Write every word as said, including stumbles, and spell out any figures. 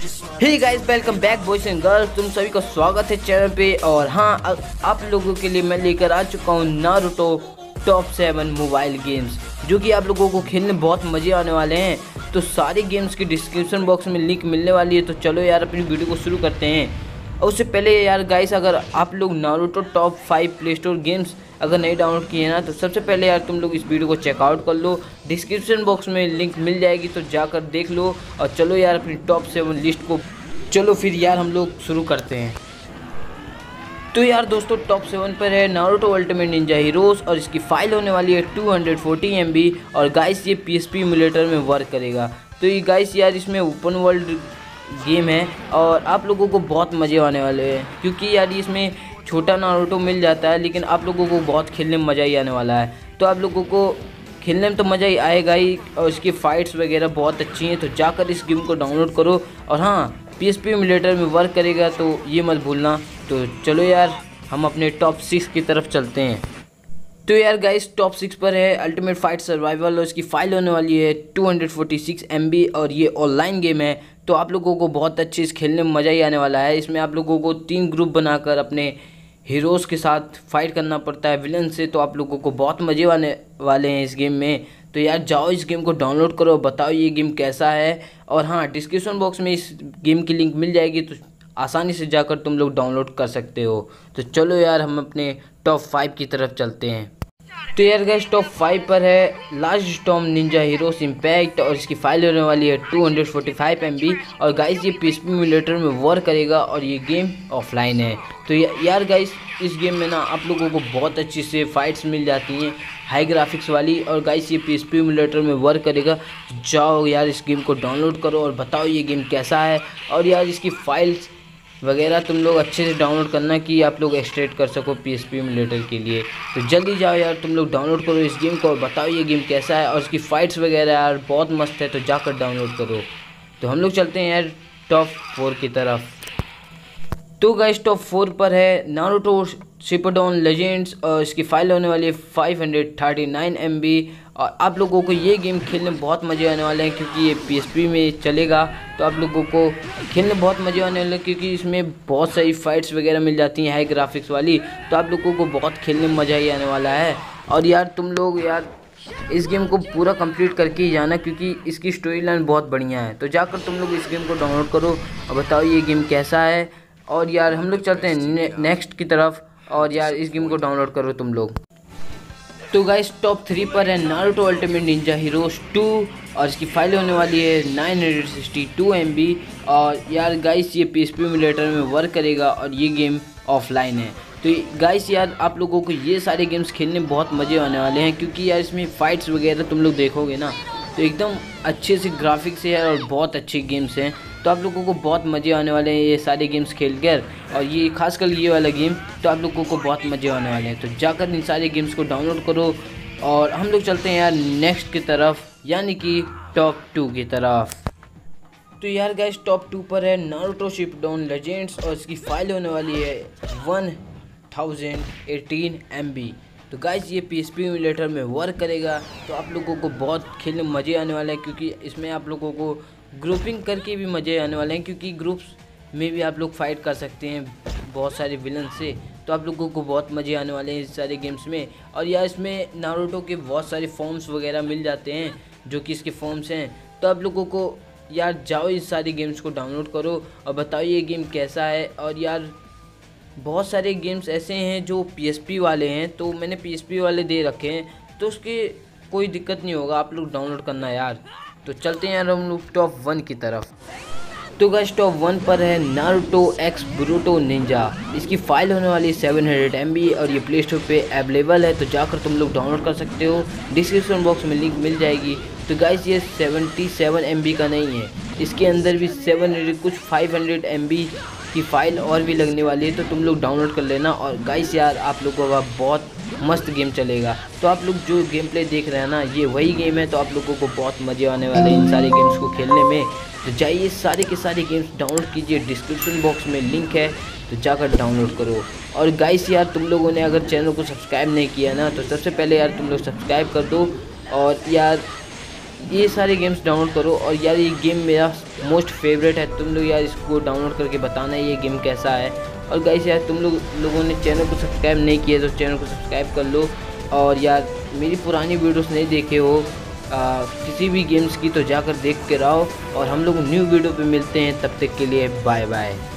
Hey guys, welcome back boys and girls. तुम सभी का स्वागत है चैनल पे। और हाँ, आप लोगों के लिए मैं लेकर आ चुका हूँ Naruto top seven mobile games, जो कि आप लोगों को खेलने बहुत मज़े आने वाले हैं। तो सारे गेम्स की डिस्क्रिप्शन बॉक्स में लिंक मिलने वाली है। तो चलो यार, अपनी वीडियो को शुरू करते हैं। और उससे पहले यार गाइस, अगर आप लोग Naruto top five play store games अगर नहीं डाउनलोड किए ना, तो सबसे पहले यार तुम लोग इस वीडियो को चेकआउट कर लो। डिस्क्रिप्शन बॉक्स में लिंक मिल जाएगी, तो जाकर देख लो। और चलो यार, अपनी टॉप सेवन लिस्ट को चलो फिर यार हम लोग शुरू करते हैं। तो यार दोस्तों, टॉप सेवन पर है नारुतो अल्टीमेट निंजा हीरोज़, और इसकी फाइल होने वाली है two hundred forty M B. और गाइस, ये पी एस पी इमुलेटर में वर्क करेगा। तो ये गाइस यार, इसमें ओपन वर्ल्ड गेम है और आप लोगों को बहुत मज़े आने वाले हैं, क्योंकि यार इसमें छोटा नारुतो मिल जाता है, लेकिन आप लोगों को बहुत खेलने में मज़ा ही आने वाला है। तो आप लोगों को खेलने में तो मज़ा ही आएगा ही, और इसकी फ़ाइट्स वगैरह बहुत अच्छी हैं। तो जाकर इस गेम को डाउनलोड करो। और हाँ, पी एस पी इमुलेटर में वर्क करेगा, तो ये मत भूलना। तो चलो यार, हम अपने टॉप सिक्स की तरफ चलते हैं। तो यार गाइस, टॉप सिक्स पर है अल्टीमेट फाइट सर्वाइवल, और इसकी फाइल होने वाली है two hundred forty six M B. और ये ऑनलाइन गेम है, तो आप लोगों को बहुत अच्छे इस खेलने में मज़ा ही आने वाला है। इसमें आप लोगों को तीन ग्रुप बनाकर अपने हीरोज़ के साथ फाइट करना पड़ता है विलन से। तो आप लोगों को बहुत मज़े आने वाले हैं इस गेम में। तो यार जाओ, इस गेम को डाउनलोड करो, बताओ ये गेम कैसा है। और हाँ, डिस्क्रिप्शन बॉक्स में इस गेम की लिंक मिल जाएगी, तो आसानी से जाकर तुम लोग डाउनलोड कर सकते हो। तो चलो यार, हम अपने टॉप फाइव की तरफ चलते हैं। तो यार गाइस, टॉप फाइव पर है last storm ninja heroes impact, और इसकी फाइल होने वाली है two hundred forty five M B. और गाइस, ये पी एस पी इमुलेटर में वर्क करेगा, और ये गेम ऑफलाइन है। तो या, यार गाइस, इस गेम में ना आप लोगों को बहुत अच्छी से फाइट्स मिल जाती हैं, हाई ग्राफिक्स वाली। और गाइस, ये पी एस पी इमुलेटर में वर्क करेगा। जाओ यार, इस गेम को डाउनलोड करो और बताओ ये गेम कैसा है। और यार, इसकी फाइल्स वगैरह तुम लोग अच्छे से डाउनलोड करना, कि आप लोग एक्सट्रैक्ट कर सको पी एस पी इमुलेटर के लिए। तो जल्दी जाओ यार, तुम लोग डाउनलोड करो इस गेम को और बताओ ये गेम कैसा है। और इसकी फ़ाइट्स वगैरह यार बहुत मस्त है, तो जाकर डाउनलोड करो। तो हम लोग चलते हैं यार टॉप फोर की तरफ। तो गाइस, टॉप फोर पर है नारुतो शिपुडन लेजेंड्स, और इसकी फाइल होने वाली है five hundred thirty nine M B. और आप लोगों को ये गेम खेलने में बहुत मज़े आने वाले हैं, क्योंकि ये पी एस पी में चलेगा। तो आप लोगों को खेलने में बहुत मज़े आने वाले हैं, क्योंकि इसमें बहुत सारी फाइट्स वगैरह मिल जाती हैं हाई ग्राफिक्स वाली। तो आप लोगों को बहुत खेलने में मज़ा ही आने वाला है। और यार तुम लोग यार इस गेम को पूरा कंप्लीट करके ही जाना, क्योंकि इसकी स्टोरी लाइन बहुत बढ़िया है। तो जाकर तुम लोग इस गेम को डाउनलोड करो और बताओ ये गेम कैसा है। और यार हम लोग चलते हैं ने, नेक्स्ट की तरफ। और यार इस गेम को डाउनलोड करो तुम लोग। तो गाइस, टॉप थ्री पर है Naruto ultimate ninja heroes two, और इसकी फाइल होने वाली है nine hundred sixty two M B. और यार गाइस, ये पी एस पी इमुलेटर में वर्क करेगा, और ये गेम ऑफलाइन है। तो गाइस यार, आप लोगों को ये सारे गेम्स खेलने में बहुत मज़े आने वाले हैं, क्योंकि यार इसमें फ़ाइट्स वगैरह तुम लोग देखोगे ना, तो एकदम अच्छे से ग्राफिक्स है और बहुत अच्छे गेम्स हैं। तो आप लोगों को बहुत मज़े आने वाले हैं ये सारे गेम्स खेलकर। और ये खासकर ये वाला गेम, तो आप लोगों को बहुत मज़े आने वाले हैं। तो जाकर इन सारे गेम्स को डाउनलोड करो। और हम लोग चलते हैं यार नेक्स्ट की तरफ, यानी कि टॉप टू की तरफ। तो यार गाइस, टॉप टू पर है नारुतो शिपुडन लेजेंड्स, और इसकी फाइल होने वाली है one thousand eighteen M B. तो गाइस, ये पी एस पी इमुलेटर में वर्क करेगा। तो आप लोगों को बहुत खेलने में मज़े आने वाले हैं, क्योंकि इसमें आप लोगों को ग्रुपिंग करके भी मज़े आने वाले हैं, क्योंकि ग्रुप्स में भी आप लोग फाइट कर सकते हैं बहुत सारे विलन से। तो आप लोगों को बहुत मज़े आने वाले हैं इस सारे गेम्स में। और यार इसमें नारुतो के बहुत सारे फॉर्म्स वगैरह मिल जाते हैं, जो कि इसके फॉर्म्स हैं। तो आप लोगों को यार जाओ, इस सारे गेम्स को डाउनलोड करो और बताओ ये गेम कैसा है। और यार बहुत सारे गेम्स ऐसे हैं जो पी एस पी वाले हैं, तो मैंने पी एस पी वाले दे रखे हैं, तो उसके कोई दिक्कत नहीं होगा, आप लोग डाउनलोड करना यार। तो चलते हैं यार हम लोग टॉप वन की तरफ। तो गाइस, टॉप वन पर है नारुतो एक्स बोरुतो निंजा। इसकी फाइल होने वाली है सेवन हंड्रेड एम बी, और ये प्ले स्टोर पे अवेलेबल है। तो जाकर तुम लोग डाउनलोड कर सकते हो, डिस्क्रिप्शन बॉक्स में लिंक मिल जाएगी। तो गाइस, ये सेवेंटी सेवन एम बी का नहीं है, इसके अंदर भी सेवन हंड्रेड कुछ फाइव हंड्रेड एम बी की फ़ाइल और भी लगने वाली है। तो तुम लोग डाउनलोड कर लेना। और गाइस यार, आप लोगों का बहुत मस्त गेम चलेगा। तो आप लोग जो गेम प्ले देख रहे हैं ना, ये वही गेम है। तो आप लोगों को बहुत मज़े आने वाले हैं इन सारे गेम्स को खेलने में। तो जाइए, सारे के सारे गेम्स डाउनलोड कीजिए, डिस्क्रिप्शन बॉक्स में लिंक है, तो जाकर डाउनलोड करो। और गाइस यार, तुम लोगों ने अगर चैनल को सब्सक्राइब नहीं किया ना, तो सबसे पहले यार तुम लोग सब्सक्राइब कर दो। और यार ये सारे गेम्स डाउनलोड करो। और यार ये गेम मेरा मोस्ट फेवरेट है, तुम लोग यार इसको डाउनलोड करके बताना ये गेम कैसा है। और गाइस यार तुम लोग लोगों ने चैनल को सब्सक्राइब नहीं किया तो चैनल को सब्सक्राइब कर लो। और यार मेरी पुरानी वीडियोस नहीं देखे हो आ, किसी भी गेम्स की तो जाकर देख के रहो। और हम लोग न्यू वीडियो पे मिलते हैं, तब तक के लिए बाय बाय।